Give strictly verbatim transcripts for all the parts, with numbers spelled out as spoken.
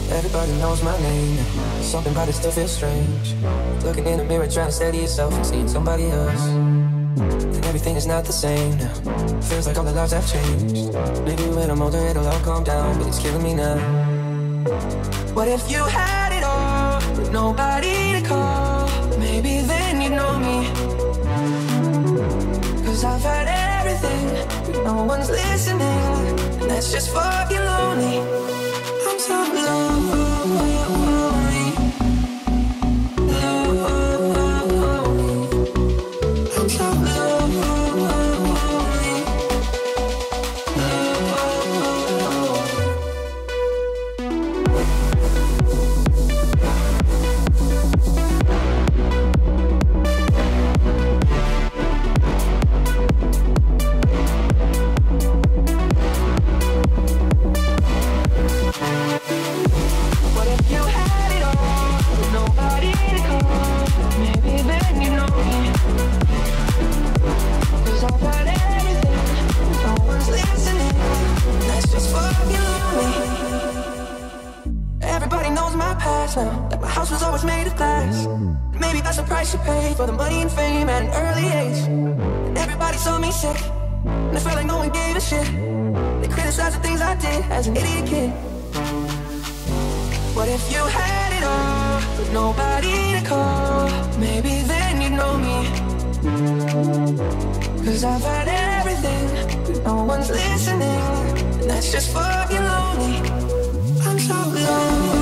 Everybody knows my name. Something about it still feels strange. Looking in the mirror, trying to steady yourself and seeing somebody else. And everything is not the same now. Feels like all the lives have changed. Maybe when I'm older it'll all calm down, but it's killing me now. What if you had it all, but nobody to call? Maybe then you'd know me. Cause I've had everything, but no one's listening, and that's just fucking lonely. I'm so lonely. That my house was always made of glass. Maybe that's the price you pay for the money and fame at an early age. And everybody saw me sick, and I felt like no one gave a shit. They criticized the things I did as an idiot kid. What if you had it all, but nobody to call? Maybe then you'd know me. Cause I've had everything, but no one's listening, and that's just fucking lonely. I'm so lonely.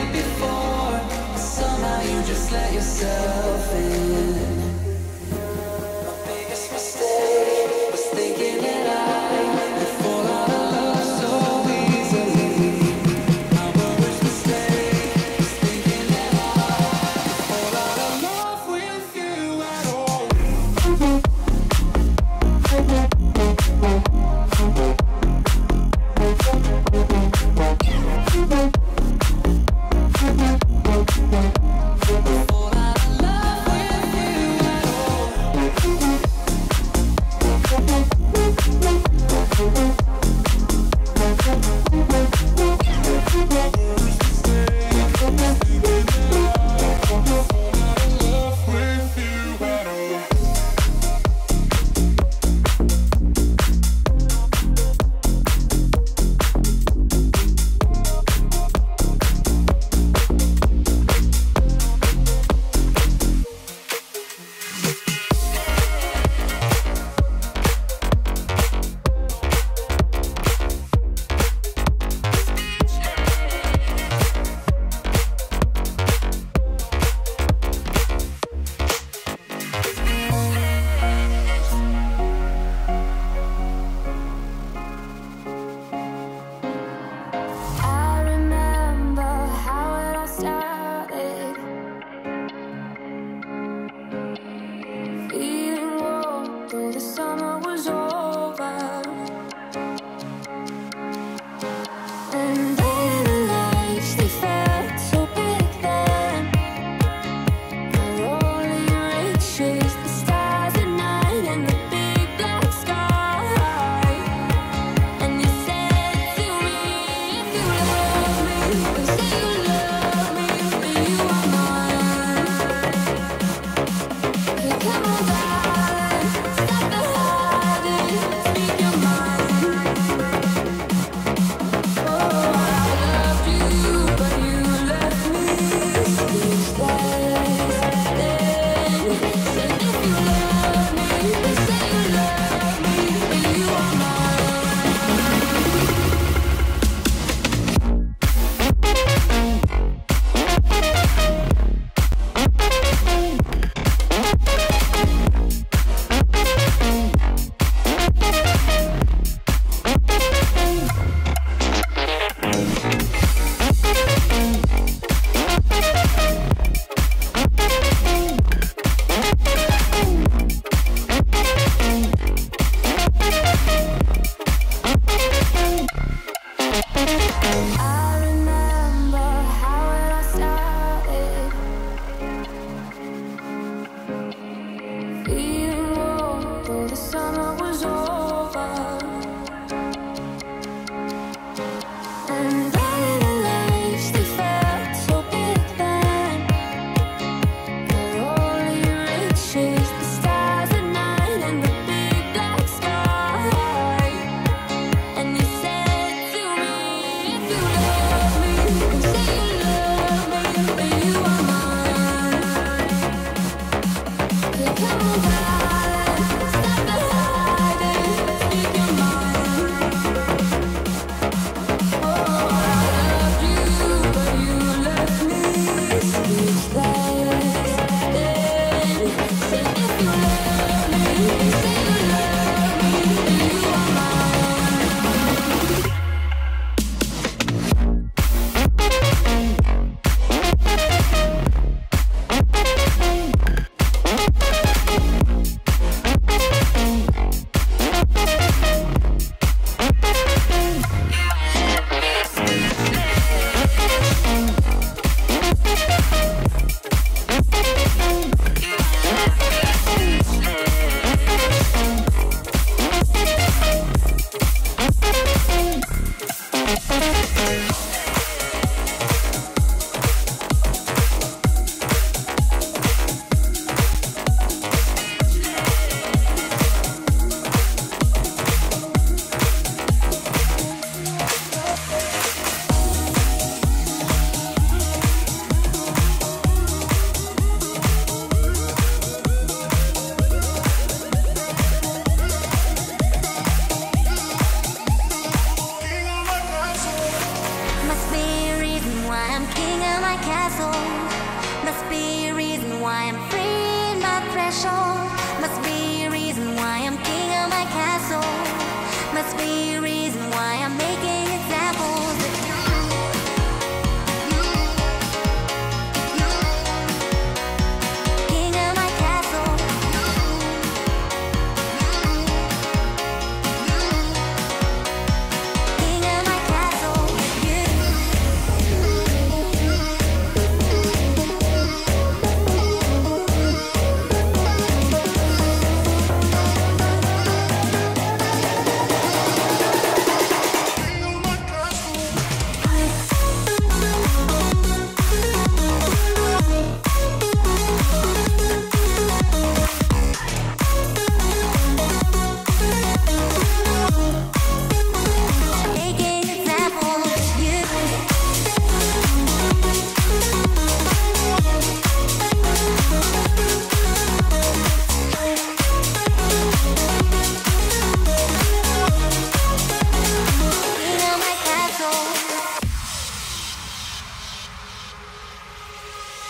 Somehow you just let yourself in.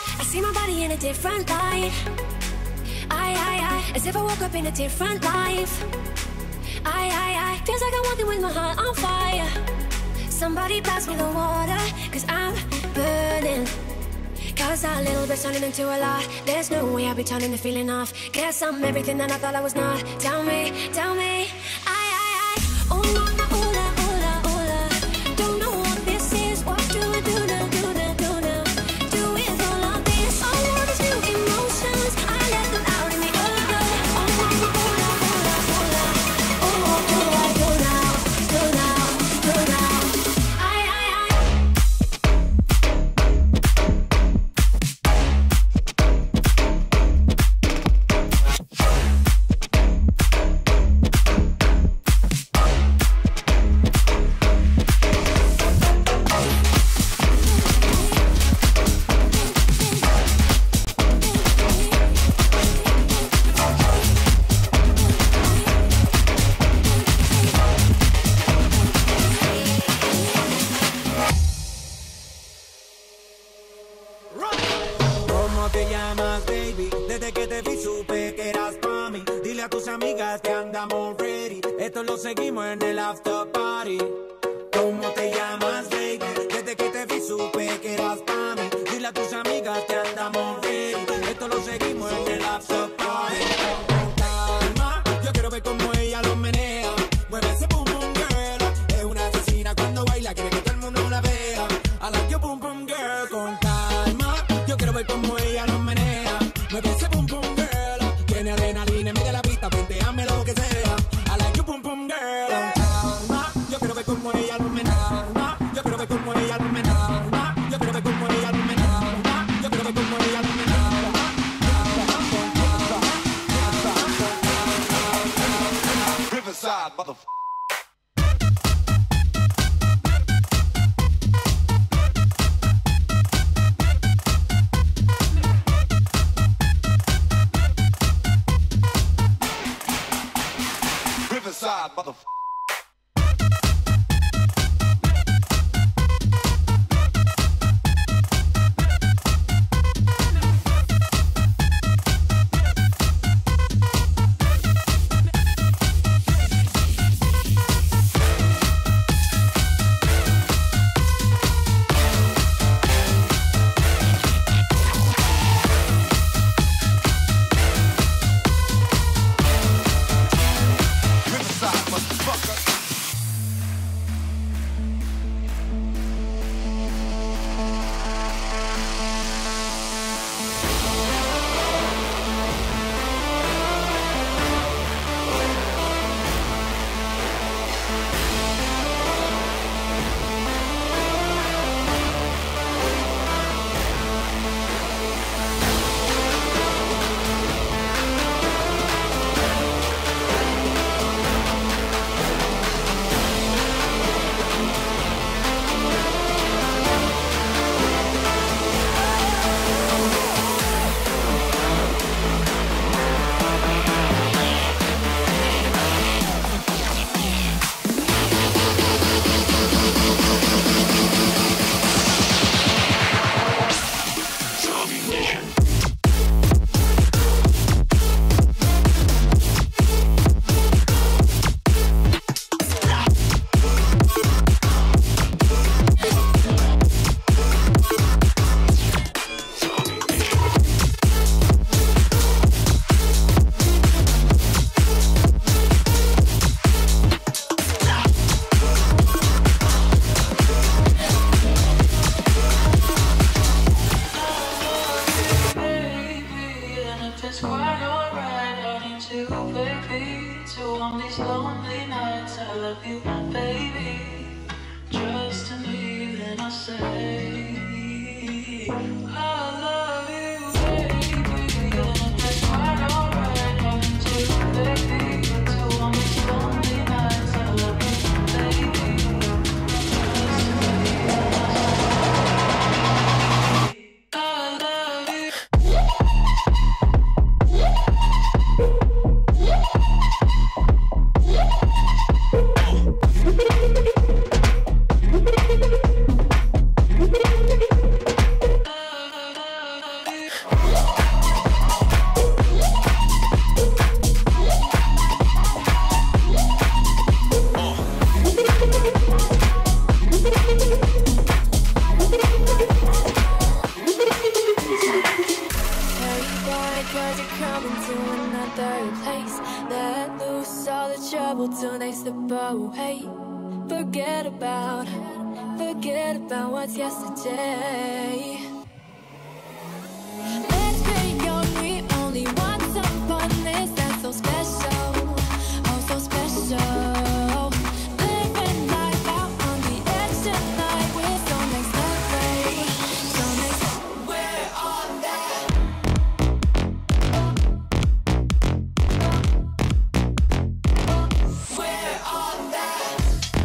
I see my body in a different light. I, I, I, as if I woke up in a different life. I, I, I, feels like I'm walking with my heart on fire. Somebody pass me the water, cause I'm burning. Cause our little bit's turning into a lot. There's no way I'll be turning the feeling off. Guess I'm everything that I thought I was not. Tell me, tell me, I, I, I, oh no, no, oh la, oh la, oh la. Don't know what this is, what do I do now, do now, do now? Do with all of this, all of these new emotions, I let them out in the open. Oh no, no, oh la, oh la, oh la. Oh, what do I do now, do now, do now? I, I, I. ¿Cómo te llamas, baby? Desde que te vi supe que eras pa' mí. Dile a tus amigas que andamos ready. Esto lo seguimos en el after party. ¿Cómo te llamas, baby? Desde que te vi supe que eras pa' mí. Dile a tus amigas que andamos ready. Esto lo seguimos en el after party. Con calma, yo quiero ver cómo ella lo menea. Mueve ese boom boom girl. Es una asesina cuando baila, quiere que todo el mundo la vea. I like your boom boom girl. Con calma, yo quiero ver cómo ella lo menea. Mueve ese boom boom girl. Tiene adrenalina, mide la pista, penteame lo que sea. I like your boom boom girl. Con calma, yo quiero ver cómo ella lo menea. Yo quiero ver cómo ella lo menea. Yo quiero ver cómo ella lo menea. Yo quiero ver cómo ella lo menea. Riverside, motherfucker. Riverside, motherfucker. Riverside, motherfucker. It's quite alright, I need to, baby. So on these lonely nights, I love you, baby. Trust in me, then I say, I love you, baby. And it's quite alright, I need to, baby. So on these lonely nights, I love you, baby. Trust in me, then I say, I love you. third place. Let loose all the trouble till they slip away. Forget about, forget about what's yesterday. Let's be young, we only want some fun. This that's so special, oh so special. Living life out on the edge tonight with so next level, so next level. We're on that. We're on that.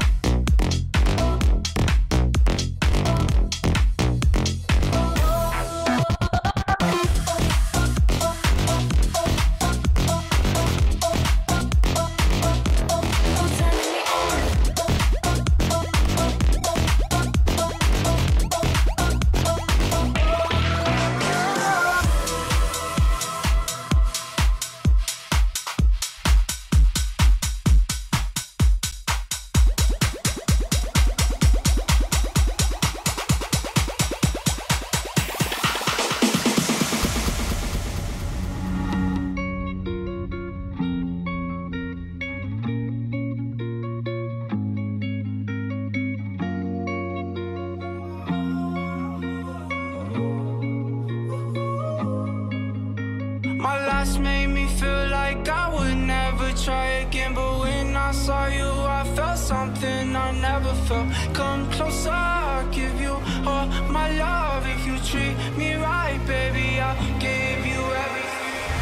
My last made me feel like I would never try again, but when I saw you, I felt something I never felt. Come closer, I'll give you all my love. If you treat me right, baby, I'll give you everything.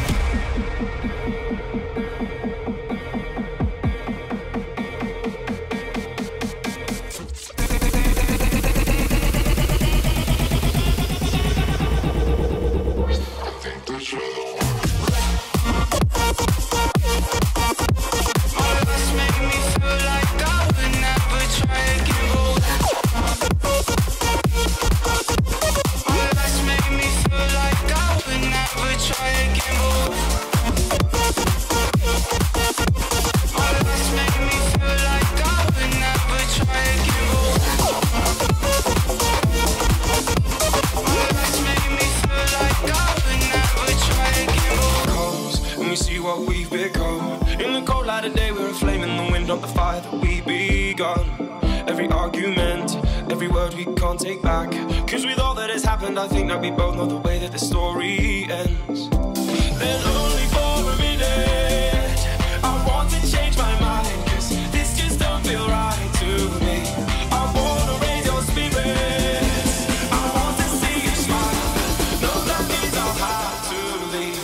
What we've become. In the cold light of day, we're a flame in the wind of the fire that we begun. Every argument, every word we can't take back. Cause with all that has happened, I think that we both know the way that the story ends. Then only for a minute, I want to change my mind. Cause this just don't feel right to me. I wanna raise your spirits, I want to see you smile. No, that means I'll have to leave.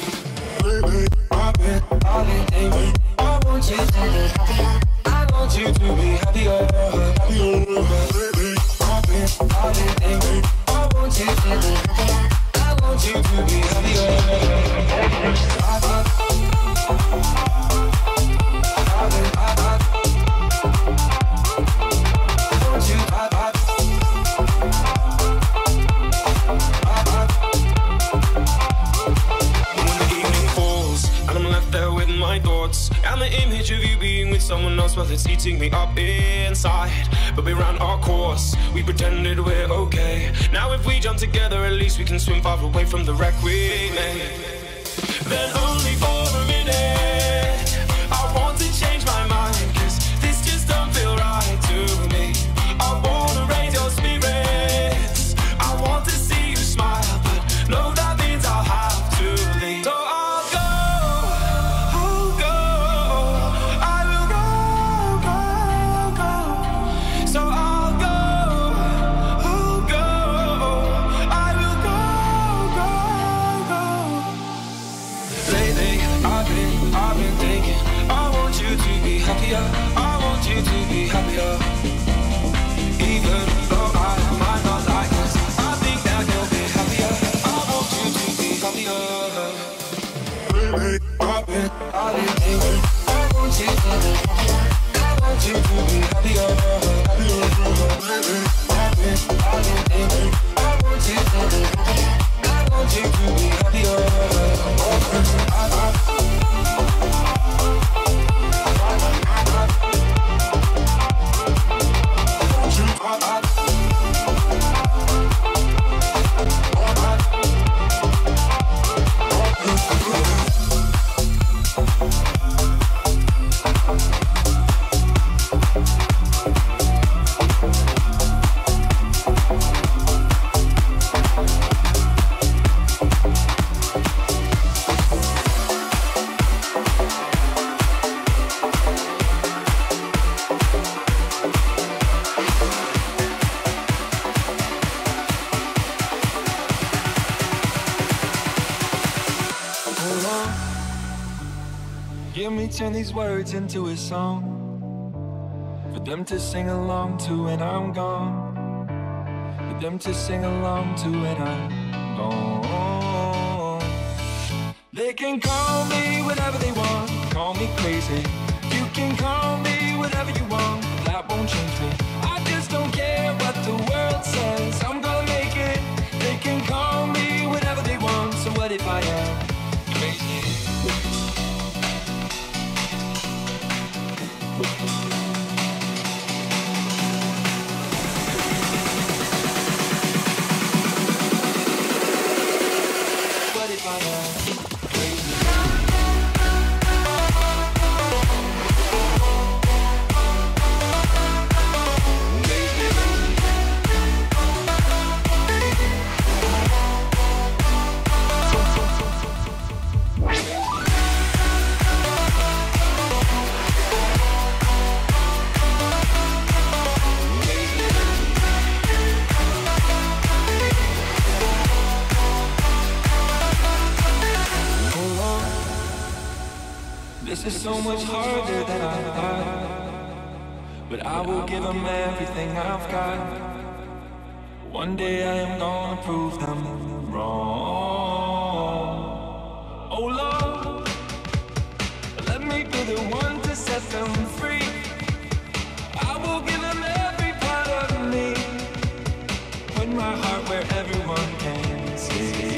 I've been thinking, I want you to be happier. I want you to be happier, happier. I've been, I've been thinking, I want you to be happier. I want you to be happier. I've been, I've been, I've been. I want you, I've been. My thoughts and the image of you being with someone else, well, it's eating me up inside. But we ran our course, we pretended we're okay. Now if we jump together, at least we can swim far away from the wreck we made. Then only for a minute, I want to change my mind. Cause this just don't feel right to me. I wanna raise your spirits, I want to see you smile. But no, that means I'll have to leave. So I'll go. Happier, I want you to be happier. Even though I might not like this, I think that you'll be happier. I want you to be happier. Baby, I've been, I've been thinking, I want you to be happier. I want you to be happier, happier. Baby, I've been, I've been thinking, I want you to be happier. I want you to be happier. I, I, Forgive me, turn these words into a song for them to sing along to when I'm gone. For them to sing along to when I'm gone. They can call me whatever they want, call me crazy. You can call me whatever you want, but that won't change me. I just don't care what the world says, I'm gonna make it. They can call me whatever they want, so what if I am crazy? What if I am crazy? This is so much harder than I thought, but I will give them everything I've got. One day I am gonna prove them wrong. Oh Lord, let me be the one to set them free. I will give them every part of me, put my heart where everyone can see.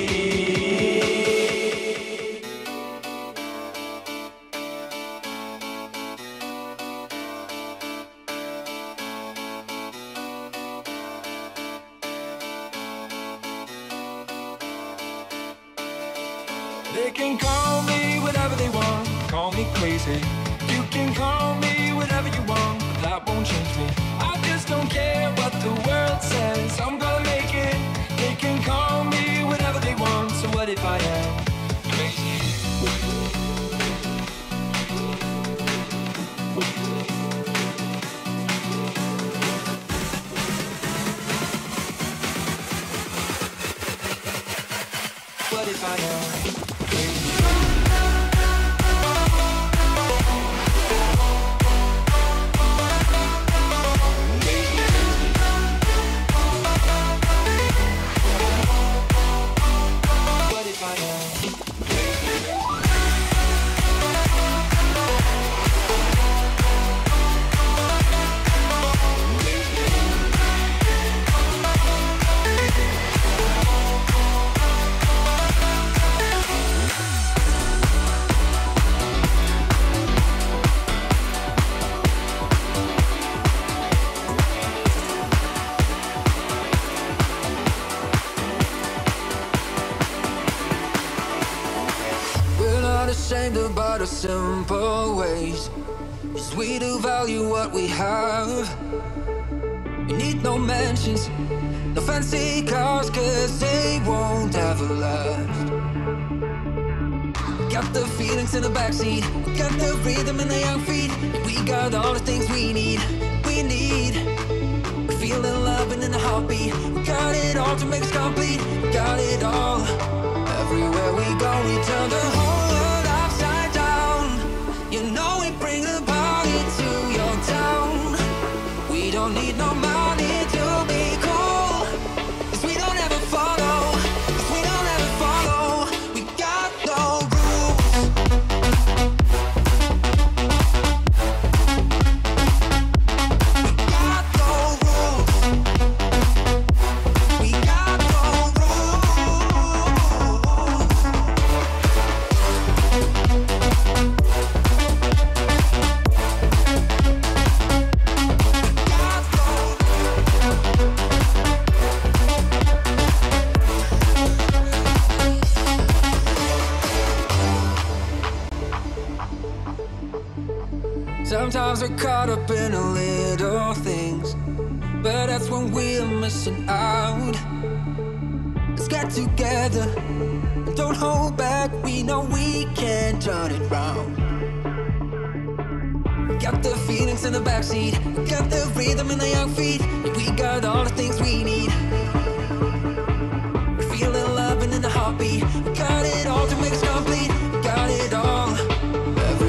They can call me whatever they want, call me crazy. You can call me whatever you want, but that won't change me. I just don't care what the world says, I'm gonna make it. They can call me whatever they want, so what if I am crazy? What if I am crazy? What if I am ashamed about our simple ways, 'cause we do value what we have. We need no mansions, no fancy cars, 'cause they won't ever last. Got the feelings in the backseat, got the rhythm in the young feet. We got all the things we need, we need. We feel the love and in the heartbeat. We got it all to make us complete. We got it all. Everywhere we go, we turn the whole world upside down. You know we bring the party to your town. We don't need no money to be cool, 'cause we don't ever follow, 'cause we don't ever follow. We got no rules. We got no rules. We got no rules. Sometimes we're caught up in the little things, but that's when we're missing out. Let's get together, don't hold back. We know we can turn it round. Got the feelings in the backseat, got the rhythm in the young feet. We got all the things we need. We feel the love and in the heartbeat. We got it all to make us complete. We got it all.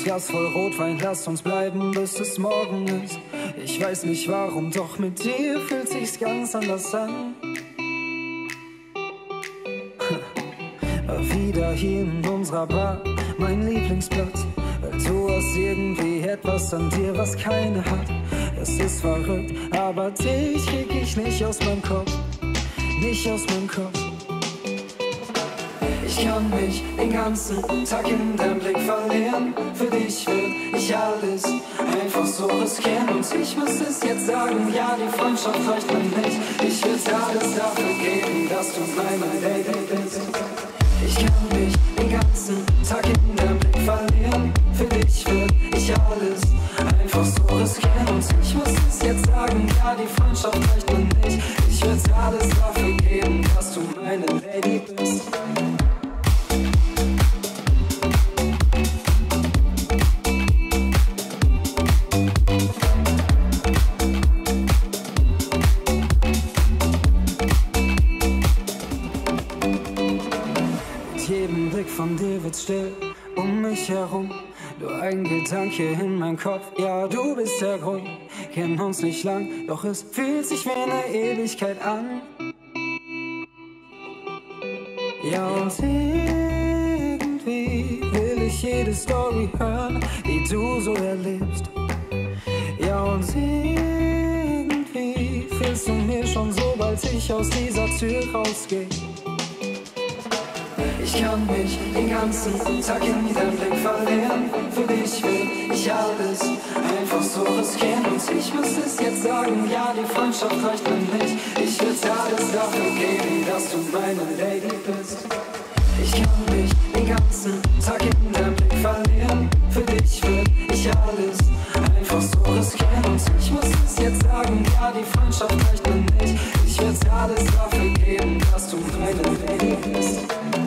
Glas voll Rotwein, lass uns bleiben, bis es morgen ist. Ich weiß nicht warum, doch mit dir fühlt sich's ganz anders an. Wieder hier in unserer Bar, mein Lieblingsplatz. Weil du hast irgendwie etwas an dir, was keine hat. Es ist verrückt, aber dich krieg ich nicht aus meinem Kopf. Nicht aus meinem Kopf. Ich kann mich den ganzen Tag in deinem Blick verlieren. Für dich will ich alles einfach so riskieren. Und ich muss es jetzt sagen, ja, die Freundschaft reicht mir nicht. Ich will alles dafür geben, dass du meine Lady bist. Ich kann mich den ganzen Tag in deinem Blick verlieren. Für dich will ich alles einfach so riskieren. Und ich muss es jetzt sagen, ja, die Freundschaft reicht mir nicht. Ich will alles dafür geben, dass du meine Lady bist. Von dir wird's still um mich herum. Nur ein Gedanke in meinem Kopf, ja, du bist der Grund. Kennen uns nicht lang, doch es fühlt sich wie eine Ewigkeit an. Ja, und irgendwie will ich jede Story hören, die du so erlebst. Ja, und irgendwie fehlst du mir schon, sobald ich aus dieser Tür rausgehe. Ich kann mich den ganzen Tag in deinem Blick verlieren. Für dich will ich alles einfach so riskieren. Und ich muss es jetzt sagen, ja, die Freundschaft reicht mir nicht. Ich will alles dafür geben, dass du meine Lady bist. Ich kann mich den ganzen Tag in deinem Blick verlieren. Für dich will ich alles einfach so riskieren. Und ich muss es jetzt sagen, ja, die Freundschaft reicht mir nicht. Ich will alles dafür geben, dass du meine Lady bist.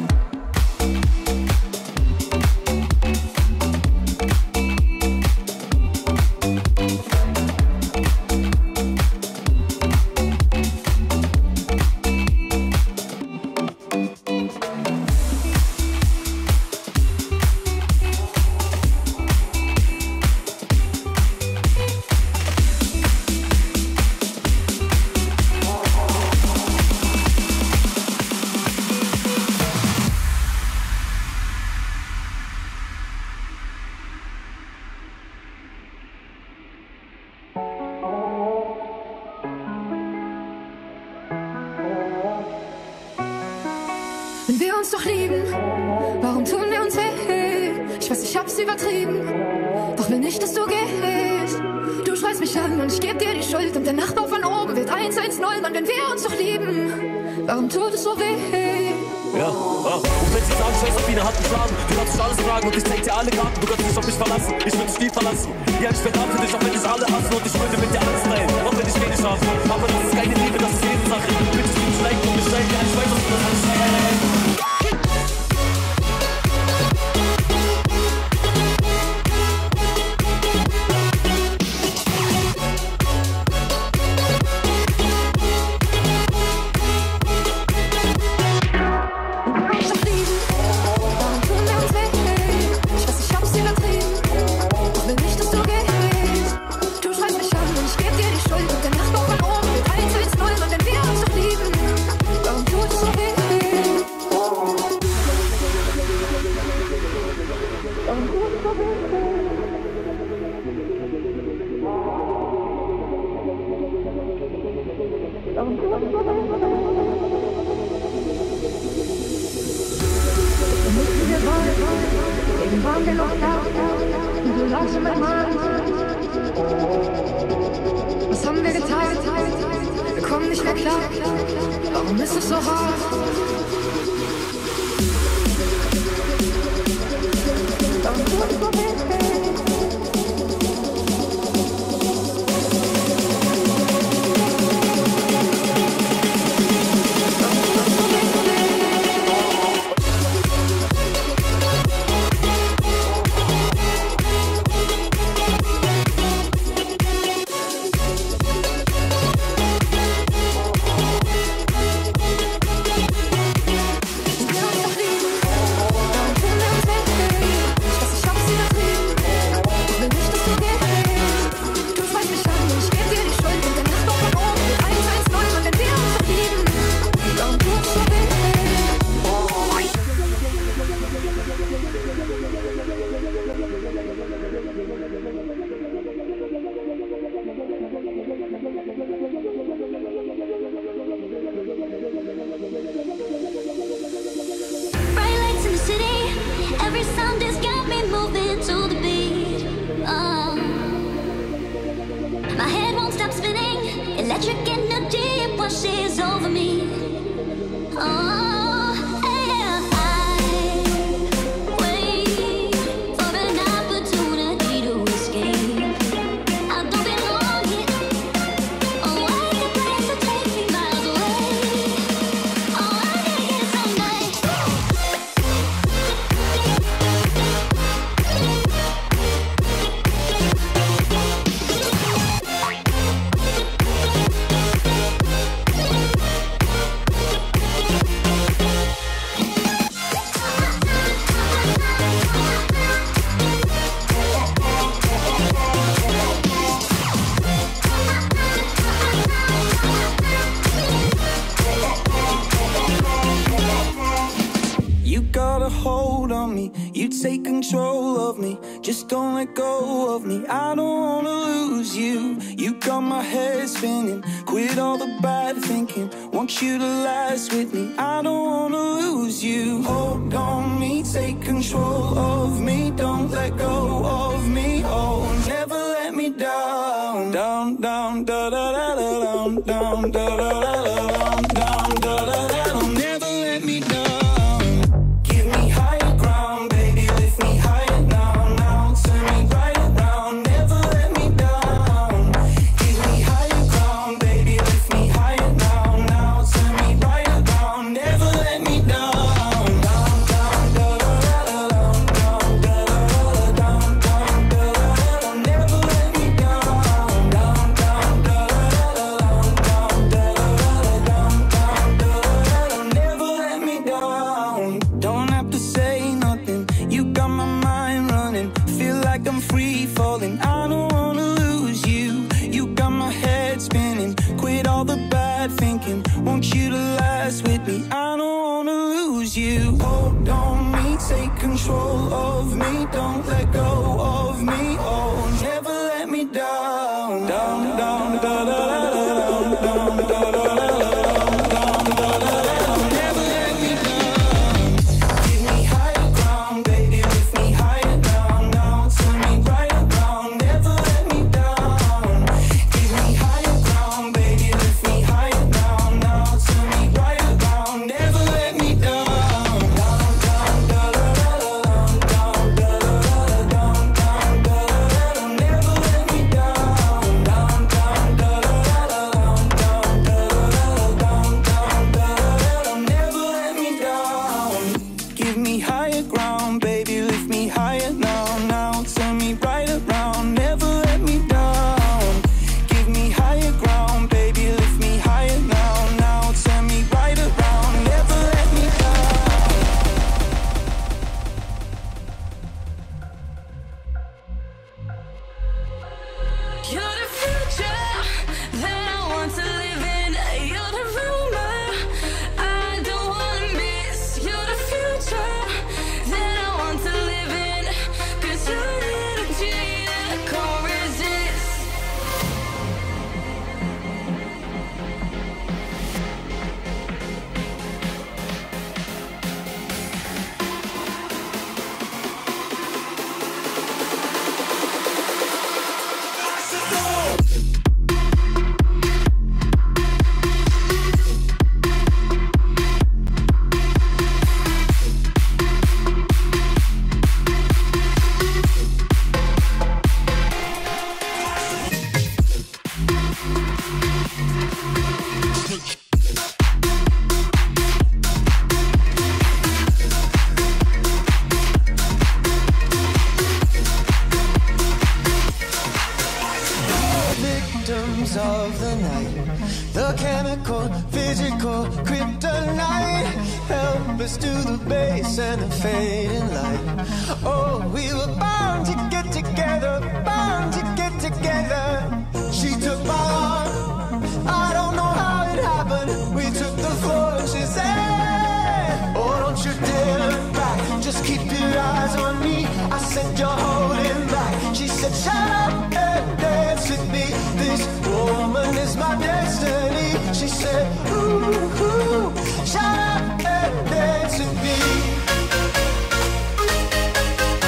Wenn wir uns doch lieben, warum tun wir uns weh? Ich weiß, ich hab's übertrieben, doch will nicht, dass du gehst. Du schreist mich an und ich geb dir die Schuld und der Nachbar von oben wird eins eins null. Mann, wenn wir uns doch lieben, warum tut es so weh? Ja, ah. Und wenn sie sagen, scheiß auf ihn, er hat einen Schaden, du darfst dich alles fragen und ich zeig dir alle Karten, du kannst dich auf mich verlassen, ich will dich nie verlassen. Ja, ich werd da für dich, auch wenn dich alle hassen und ich würde mit dir alles teilen, auch wenn ich wenig habe. Aber das ist keine Liebe, das ist Lebenssache. Bitte ich nicht leiden und mich leiden, ja, ich weiß, dass du das alles sagst. Was haben wir getan? Wir kommen nicht mehr klar. Warum ist es so hart? Warum tut es so weh? up spinning. Electric energy washes over me. Oh, yeah. I wait for an opportunity to escape. I don't belong here. Oh, I got plans to take me miles away. Oh, I gotta get it someday. You got a hold on me, you take control of me. Just don't let go of me, I don't wanna lose you. You got my head spinning, quit all the bad thinking. Want you to last with me, I don't wanna lose you. Hold on me, take control of me. Don't let go of me, oh, never let me down. Down, down, da da da da down, down, da da da da down, down, da da da da. Never let me down. Want you to last with me, I don't wanna lose you. Hold on me, take control of me. Don't let go of me, oh, never let me down. Down, down, da da da da down, down, da da da da down, da da da da. Never let me down. Give me higher ground, baby, lift me higher down. Now turn me right around, never let me down. Give me higher ground, baby, lift me higher down. Now turn me right around, never let me down. Down, down, da da da da down, down, da da da da down, down, da da da da. Never let me down. Down, down, da da da da down, down, da da da da down, down, da da da da. Never let me down. Give me higher ground, baby, lift me higher now. Now turn me right around, never let me down. Give me higher ground, baby, lift me higher now. Now turn me right around, never let me down. You're the future that I want to live in. You're the rumor I don't wanna miss. You're the future that I want to live in. 'Cause you're the energy that I can't resist. Victims of the night, the chemical, physical, kryptonite. Help us to the base and the fading light. Oh, we were bound to get together, bound to get together. She took my arm, I don't know how it happened. We took the floor, she said, oh, don't you dare look back, just keep your eyes on me. I said, you're holding back. She said, shut up and dance with me. This woman is my destiny. She said, ooh, ooh, shut up and dance with me.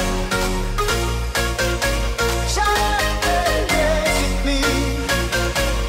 Shut up and dance with me.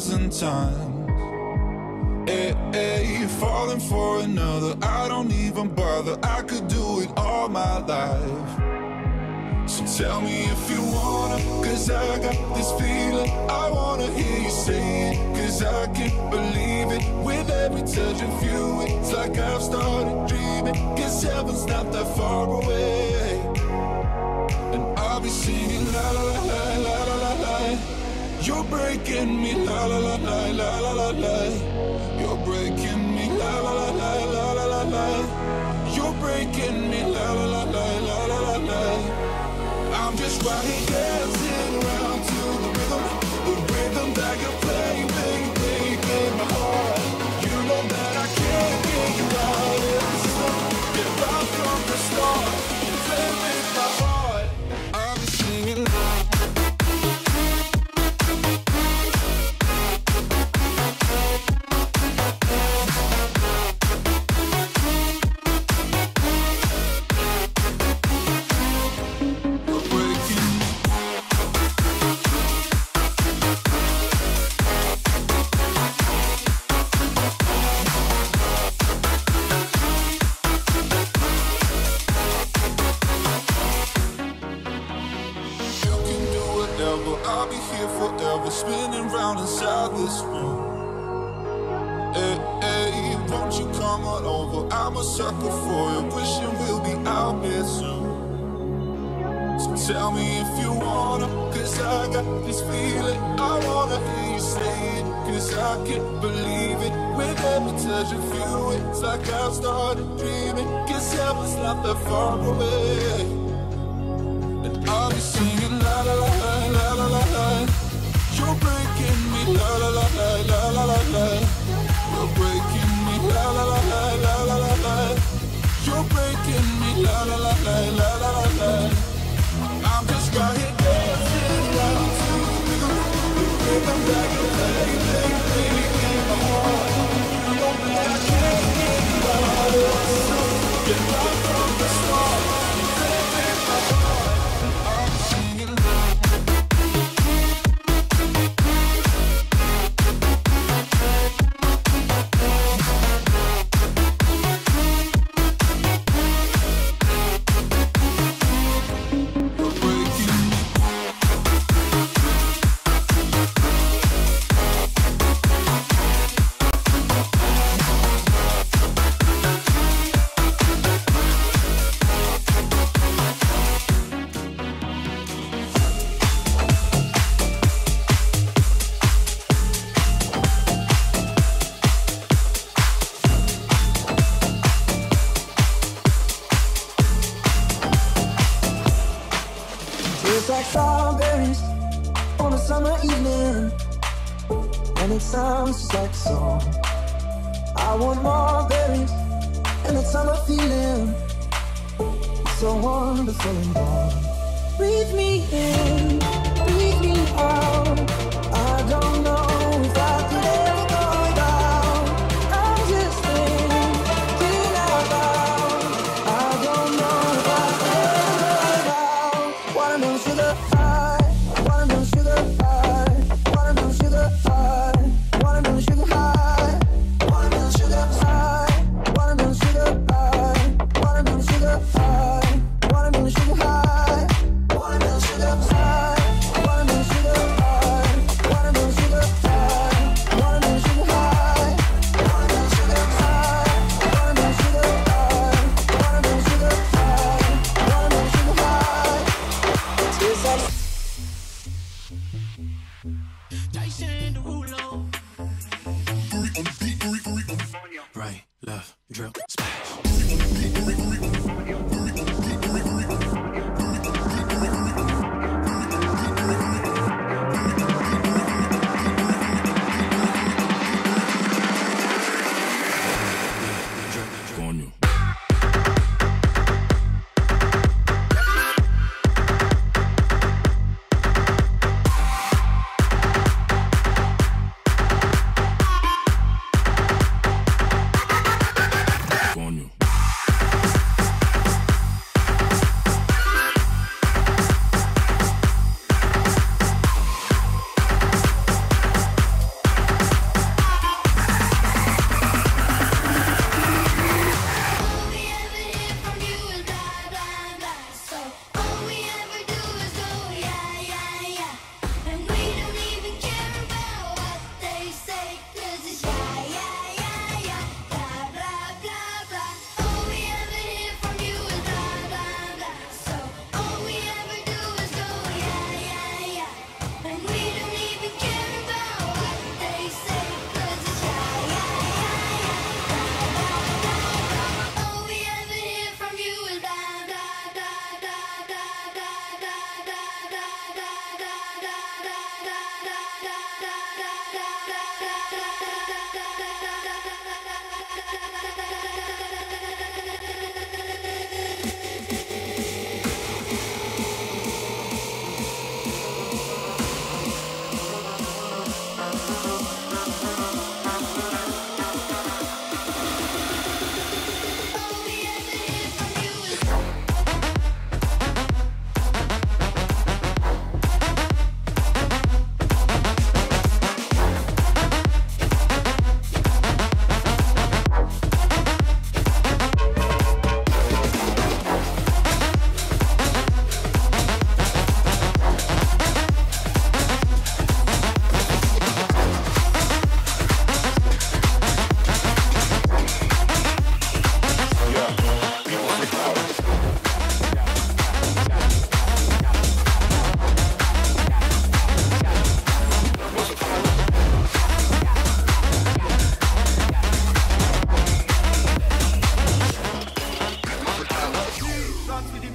thousand times. Hey, hey, falling for another, I don't even bother. I could do it all my life. So tell me if you wanna, cause I got this feeling. I wanna hear you say it, cause I can't believe it. With every touch of you, it's like I've started dreaming. Cause heaven's not that far away. And I'll be singing la la la la la la la la. You're breaking me la la la la la la la la. You're breaking me la la la la la la la la. You're breaking me la la la la la la la la. I'm just right here dancing around to the rhythm, the rhythm that you play, play, play in my heart. You know that I can't get you out of the system. Get right from the start, you play with my heart. I'm just singing loud. I'll be here forever, spinning round inside this room. Hey, hey, won't you come on over? I'm a sucker for you, wishing we'll be out here soon. So tell me if you wanna, cause I got this feeling. I wanna hear you say it, cause I can't believe it. With every touch of you, it's like I've started dreaming. Cause heaven's not that far away. And I'll be singing la la la la la la la la. You're breaking me la la la la la la la la. You're breaking me la la la la la la la la. You're breaking me la la la la la la la la. I'm just right here dancing around to the rhythm that you play, play, play in my heart. You know that I can't get you out of this. Get right from the start, you play with my heart. I'm singing loud. It's like strawberries on a summer evening, and it sounds just like a song. I want more berries and that summer feeling. It's so wonderful and warm. Breathe me in, breathe me out. I don't know if I could ever go without. I'm just thinking out loud. I don't know if I could ever go without. Watermelon sugar high, watermelon sugar high, watermelon sugar high, watermelon sugar high, watermelon sugar high, watermelon sugar high, watermelon sugar high, watermelon sugar high, watermelon sugar high, watermelon sugar high, watermelon sugar high.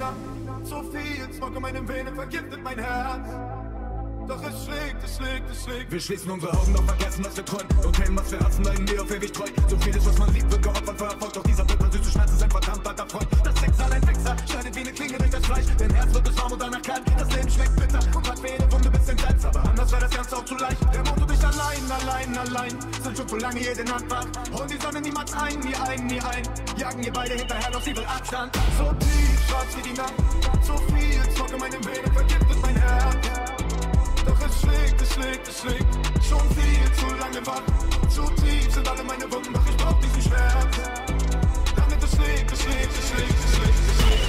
Nacht. Zu viel Smog in meinen Venen vergiftet mein Herz. Doch es schlägt, es schlägt, es schlägt. Wir schließen unsere Augen, doch vergessen, was wir träumen. Und kennen, was wir hassen, bleiben wir auf ewig treu. So vieles, was man liebt, wird geopfert für Erfolg. Doch dieser Bitter süße Schmerz ist ein verdammt alter Freund. Das Schicksal ein Fixer, schneidet wie eine Klinge durch das Fleisch. Dein Herz wird es warm und danach kalt. Das Leben schmeckt bitter und hat für jede Wunde bis Tendenz. Aber anders war das Ganze auch zu leicht. Der Mond und ich allein, allein, allein sind schon zu lange jede Nacht wach. Holen die Sonne niemals ein, nie ein, nie ein. Jagen ihr beide hinterher, doch sie will Abstand. So tief, schwarz wie die Nacht. So viel Smog in meinen Venen vergiftet mein Herz. Doch es schlägt, es schlägt, es schlägt. Schon viel zu lange wach. Zu tief sind alle meine Wunden, doch ich brauch diesen Schmerz. Damit es schlägt, es schlägt, es schlägt, es schlägt, es schlägt.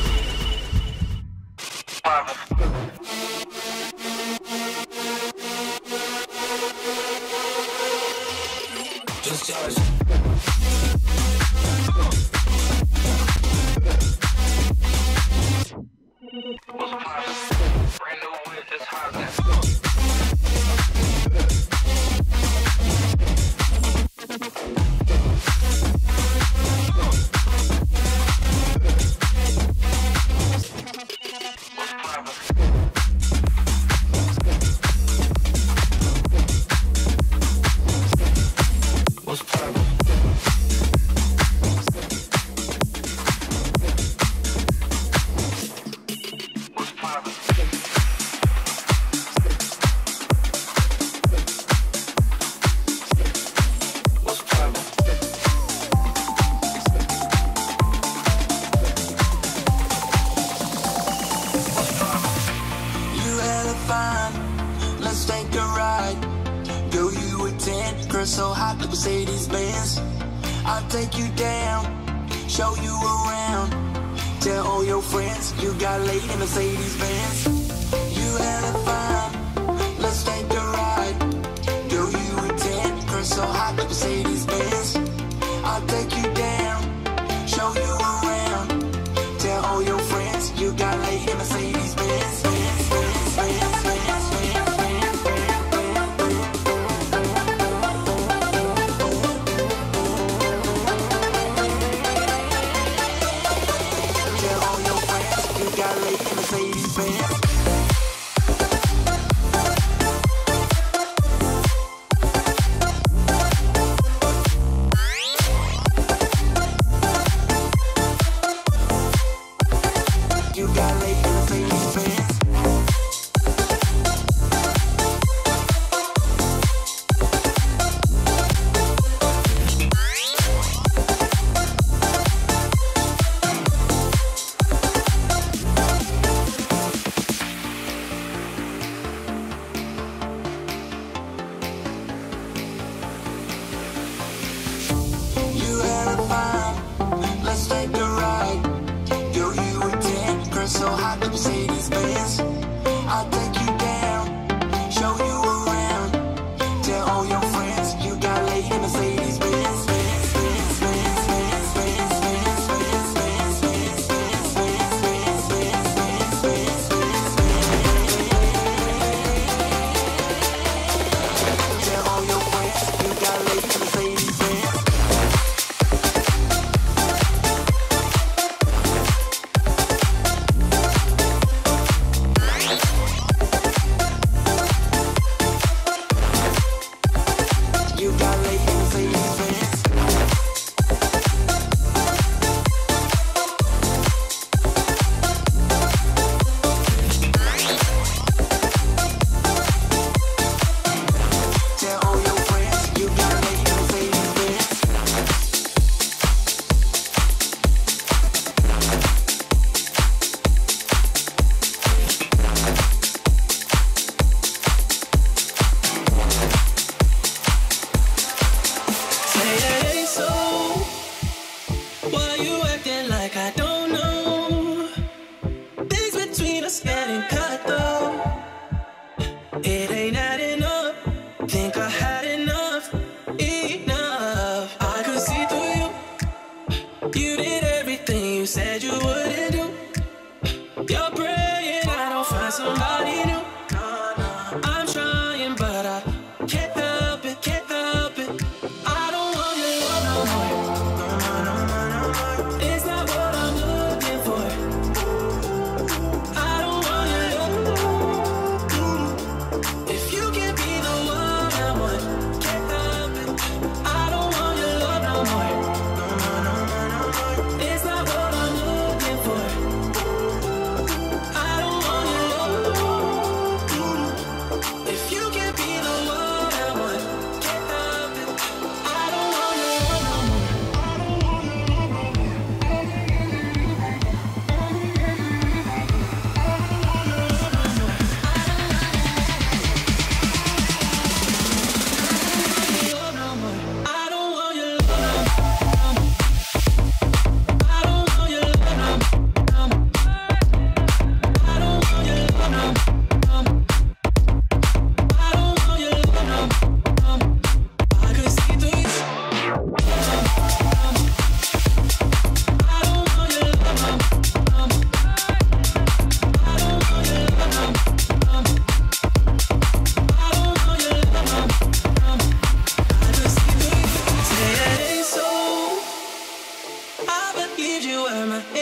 Just yours.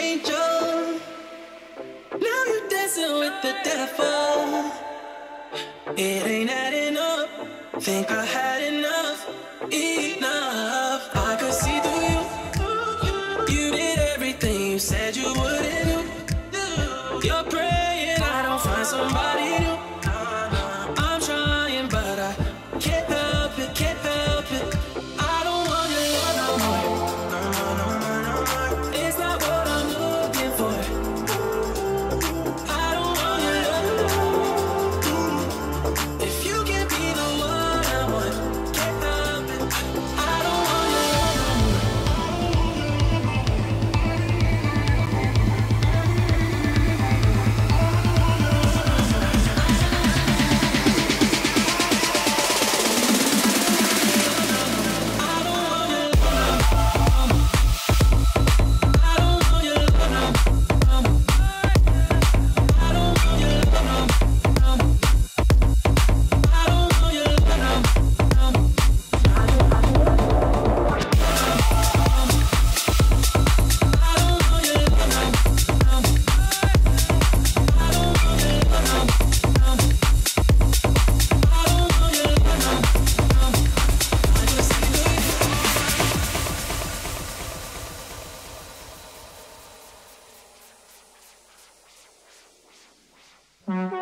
angel. Now you're dancing with the devil. It ain't adding up. Think I had enough, enough. I could see through you. You did everything you said you wouldn't do. You're praying I don't find somebody new. I'm trying, but I can't help it, can't help it. I don't want your love no more. No, no, no, no, no, no. It's not what I'm looking for. I don't want your love. If you can be the one I want, can't help it. I don't want your love no more. Mm-hmm.